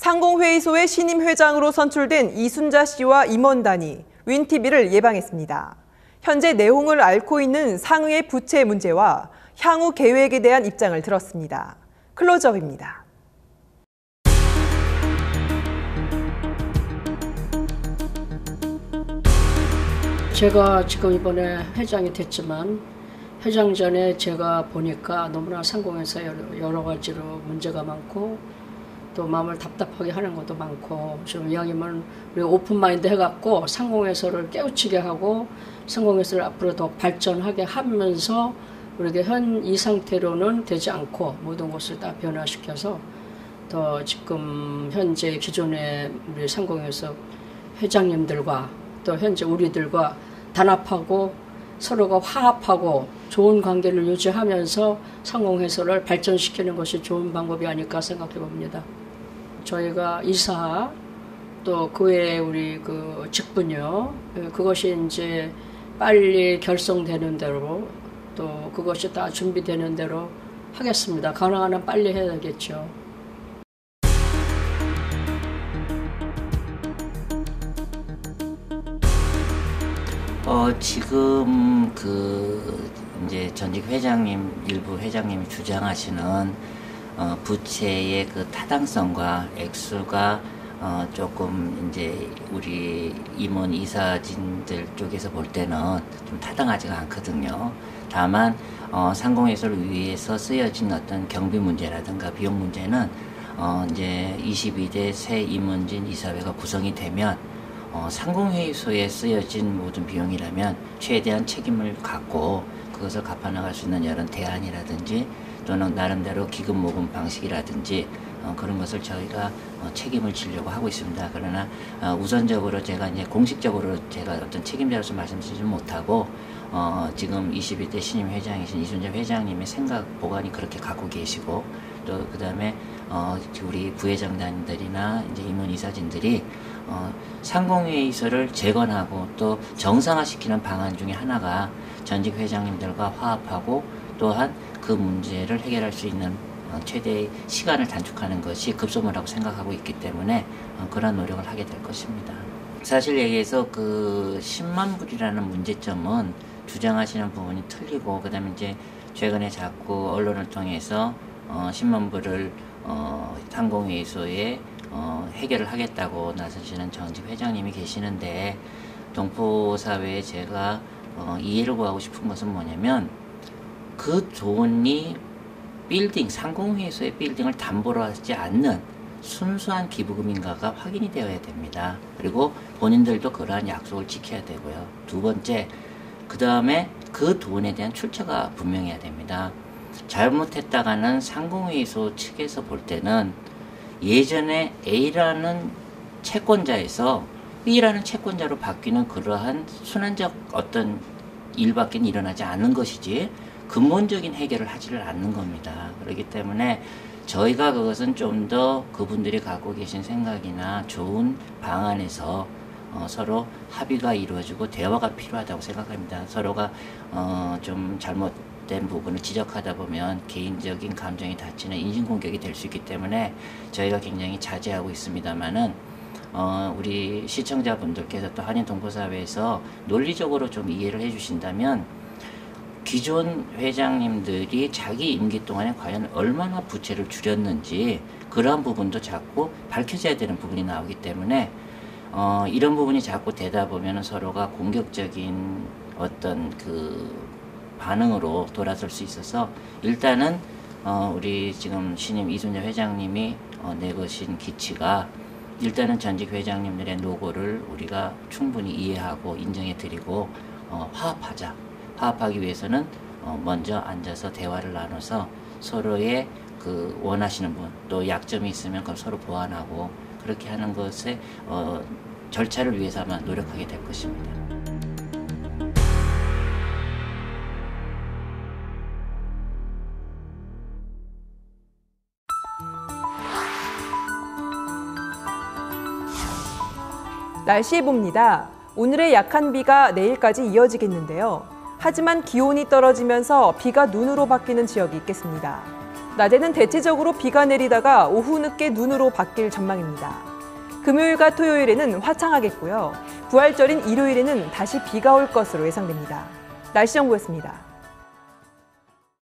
상공회의소의 신임 회장으로 선출된 이순자 씨와 임원단이 윈TV를 예방했습니다. 현재 내홍을 앓고 있는 상의의 부채 문제와 향후 계획에 대한 입장을 들었습니다. 클로즈업입니다. 제가 지금 이번에 회장이 됐지만 회장 전에 제가 보니까 너무나 상공에서 여러 가지로 문제가 많고 또 마음을 답답하게 하는 것도 많고 좀 이왕이면 우리 오픈마인드 해갖고 상공회사를 깨우치게 하고 상공회사를 앞으로 더 발전하게 하면서 우리가 현 이 상태로는 되지 않고 모든 것을 다 변화시켜서 더 지금 현재 기존의 우리 상공회사 회장님들과 또 현재 우리들과 단합하고 서로가 화합하고 좋은 관계를 유지하면서 상공회사를 발전시키는 것이 좋은 방법이 아닐까 생각해 봅니다. 저희가 이사 또 그 외에 우리 그 직분요 그것이 이제 빨리 결성되는 대로 또 그것이 다 준비되는 대로 하겠습니다. 가능한 한 빨리 해야 되겠죠. 지금 이제 전직 회장님, 일부 회장님이 주장하시는 부채의 그 타당성과 액수가 조금 이제 우리 임원 이사진들 쪽에서 볼 때는 좀 타당하지가 않거든요. 다만 상공회사를 위해서 쓰여진 어떤 경비 문제라든가 비용 문제는 이제 22대 새 임원진 이사회가 구성이 되면 상공회의소에 쓰여진 모든 비용이라면 최대한 책임을 갖고 그것을 갚아나갈 수 있는 여러 대안이라든지 또는 나름대로 기금 모금 방식이라든지 그런 것을 저희가 책임을 지려고 하고 있습니다. 그러나 우선적으로 제가 이제 공식적으로 제가 어떤 책임자로서 말씀드리지 못하고 지금 22대 신임 회장이신 이순자 회장님의 생각 보관이 그렇게 갖고 계시고 또 그다음에 우리 부회장단들이나 이제 임원 이사진들이 상공회의소를 재건하고 또 정상화시키는 방안 중에 하나가 전직 회장님들과 화합하고 또한 그 문제를 해결할 수 있는 최대의 시간을 단축하는 것이 급선무라고 생각하고 있기 때문에 그런 노력을 하게 될 것입니다. 사실 얘기해서 그 10만 불이라는 문제점은 주장하시는 부분이 틀리고 그다음에 이제 최근에 자꾸 언론을 통해서 10만 불을 상공회의소에 해결을 하겠다고 나서시는 전직 회장님이 계시는데 동포사회에 제가 이해를 구하고 싶은 것은 뭐냐면 그 돈이 상공회의소의 빌딩을 담보로 하지 않는 순수한 기부금인가가 확인이 되어야 됩니다. 그리고 본인들도 그러한 약속을 지켜야 되고요. 두 번째, 그 다음에 그 돈에 대한 출처가 분명해야 됩니다. 잘못했다가는 상공회의소 측에서 볼 때는 예전에 A라는 채권자에서 B라는 채권자로 바뀌는 그러한 순환적 어떤 일밖에 일어나지 않는 것이지 근본적인 해결을 하지를 않는 겁니다. 그렇기 때문에 저희가 그것은 좀 더 그분들이 갖고 계신 생각이나 좋은 방안에서 서로 합의가 이루어지고 대화가 필요하다고 생각합니다. 서로가 좀 잘못된 부분을 지적하다 보면 개인적인 감정이 다치는 인신공격이 될 수 있기 때문에 저희가 굉장히 자제하고 있습니다만은 우리 시청자분들께서 또 한인 동포사회에서 논리적으로 좀 이해를 해주신다면 기존 회장님들이 자기 임기 동안에 과연 얼마나 부채를 줄였는지 그러한 부분도 자꾸 밝혀져야 되는 부분이 나오기 때문에 이런 부분이 자꾸 되다 보면 서로가 공격적인 어떤 그 반응으로 돌아설 수 있어서 일단은 우리 지금 신임 이순자 회장님이 내거신 기치가 일단은 전직 회장님들의 노고를 우리가 충분히 이해하고 인정해 드리고 화합하자. 화합하기 위해서는 먼저 앉아서 대화를 나눠서 서로의 그 원하시는 분, 또 약점이 있으면 그걸 서로 보완하고 그렇게 하는 것에 절차를 위해서 아마 노력하게 될 것입니다. 날씨 예보입니다. 오늘의 약한 비가 내일까지 이어지겠는데요. 하지만 기온이 떨어지면서 비가 눈으로 바뀌는 지역이 있겠습니다. 낮에는 대체적으로 비가 내리다가 오후 늦게 눈으로 바뀔 전망입니다. 금요일과 토요일에는 화창하겠고요. 부활절인 일요일에는 다시 비가 올 것으로 예상됩니다. 날씨 정보였습니다.